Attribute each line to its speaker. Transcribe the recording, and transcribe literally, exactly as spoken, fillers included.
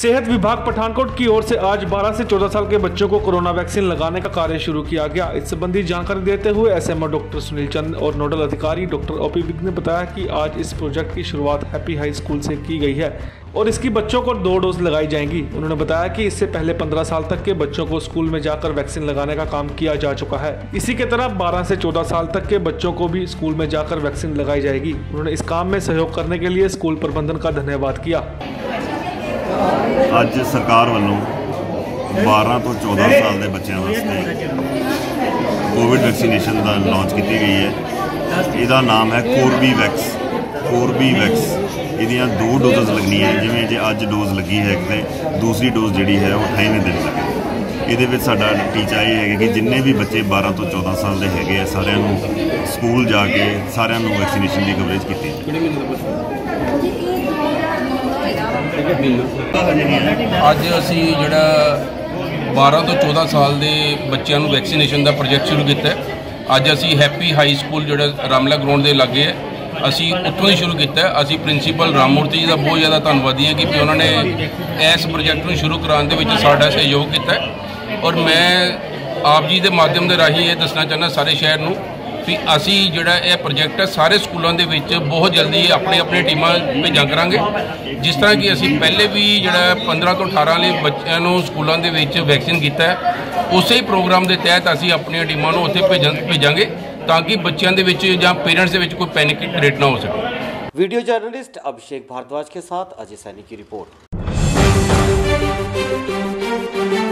Speaker 1: सेहत विभाग पठानकोट की ओर से आज बारह से चौदह साल के बच्चों को कोरोना वैक्सीन लगाने का कार्य शुरू किया गया। इस संबंधी जानकारी देते हुए एसएमओ डॉक्टर सुनील चंद और नोडल अधिकारी डॉक्टर ओपी विग ने बताया कि आज इस प्रोजेक्ट की शुरुआत हैप्पी हाई स्कूल से की गई है और इसकी बच्चों को दो डोज लगाई जाएंगी। उन्होंने बताया कि इससे पहले पंद्रह साल तक के बच्चों को स्कूल में जाकर वैक्सीन लगाने का काम किया जा चुका है। इसी के तरह बारह से चौदह साल तक के बच्चों को भी स्कूल में जाकर वैक्सीन लगाई जाएगी। उन्होंने इस काम में सहयोग करने के लिए स्कूल प्रबंधन का धन्यवाद किया।
Speaker 2: ਅੱਜ सरकार ਵੱਲੋਂ बारह ਤੋਂ चौदह साल के बच्चों वास्ते कोविड वैक्सीनेशन का लॉन्च की गई है। इसका नाम है कोर्बीवैक्स। कोर्बीवैक्स ਇਹਦੀਆਂ दो डोजेज लगनी है। जिमें जे अज डोज लगी है तो दूसरी डोज जी है वो अठाईवें दिन लगे। ये साडा टीचा ये है कि जिन्ने भी बच्चे बारह तो चौदह साल के है सारिਆਂ ਨੂੰ स्कूल जाके सारिਆਂ ਨੂੰ वैक्सीनेशन की कवरेज की।
Speaker 3: ਅੱਜ ਅਸੀਂ ਜਿਹੜਾ बारह ਤੋਂ चौदह ਸਾਲ ਦੇ ਬੱਚਿਆਂ ਨੂੰ ਵੈਕਸੀਨੇਸ਼ਨ ਦਾ ਪ੍ਰੋਜੈਕਟ ਸ਼ੁਰੂ ਕੀਤਾ ਹੈ। ਅੱਜ ਅਸੀਂ ਹੈਪੀ ਹਾਈ ਸਕੂਲ ਜਿਹੜਾ ਰਾਮਲਾ ਗਰਾਊਂਡ ਦੇ ਲਾਗੇ ਹੈ ਅਸੀਂ ਉੱਥੋਂ ਹੀ ਸ਼ੁਰੂ ਕੀਤਾ ਹੈ। ਅਸੀਂ ਪ੍ਰਿੰਸੀਪਲ ਰਾਮ ਮੂਰਤੀ ਜੀ ਦਾ ਬਹੁਤ ਜ਼ਿਆਦਾ ਧੰਨਵਾਦੀ ਹਾਂ ਕਿ ਵੀ ਉਹਨਾਂ ਨੇ ਇਸ ਪ੍ਰੋਜੈਕਟ ਨੂੰ ਸ਼ੁਰੂ ਕਰਾਉਣ ਦੇ ਵਿੱਚ ਸਾਡਾ ਸਹਿਯੋਗ ਕੀਤਾ ਹੈ। ਔਰ ਮੈਂ ਆਪ ਜੀ ਦੇ ਮਾਧਿਅਮ ਦੇ ਰਾਹੀਂ ਇਹ ਦੱਸਣਾ ਚਾਹੁੰਦਾ ਸਾਰੇ ਸ਼ਹਿਰ ਨੂੰ ਵੀ ਅਸੀਂ ਜਿਹੜਾ ਇਹ ਪ੍ਰੋਜੈਕਟ ਹੈ ਸਾਰੇ ਸਕੂਲਾਂ ਦੇ ਵਿੱਚ ਬਹੁਤ ਜਲਦੀ ਆਪਣੇ ਆਪਣੇ ਟੀਮਾਂ ਭੇਜਾਂ ਕਰਾਂਗੇ। ਜਿਸ ਤਰ੍ਹਾਂ ਕਿ ਅਸੀਂ ਪਹਿਲੇ ਵੀ ਜਿਹੜਾ ਪੰਦਰਾਂ ਤੋਂ ਅਠਾਰਾਂ ਵਾਲੇ ਬੱਚਿਆਂ ਨੂੰ ਸਕੂਲਾਂ ਦੇ ਵਿੱਚ ਵੈਕਸੀਨ ਕੀਤਾ ਹੈ, ਉਸੇ ਹੀ ਪ੍ਰੋਗਰਾਮ ਦੇ ਤਹਿਤ ਅਸੀਂ ਆਪਣੀਆਂ ਟੀਮਾਂ ਨੂੰ ਉੱਥੇ ਭੇਜਣ ਭੇਜਾਂਗੇ ਤਾਂ ਕਿ ਬੱਚਿਆਂ ਦੇ ਵਿੱਚ ਜਾਂ ਪੇਰੈਂਟਸ ਦੇ ਵਿੱਚ ਕੋਈ पैनिक क्रिएट ना हो सके।
Speaker 4: वीडियो जर्नलिस्ट अभिषेक भारद्वाज के साथ अजय सैनी की रिपोर्ट।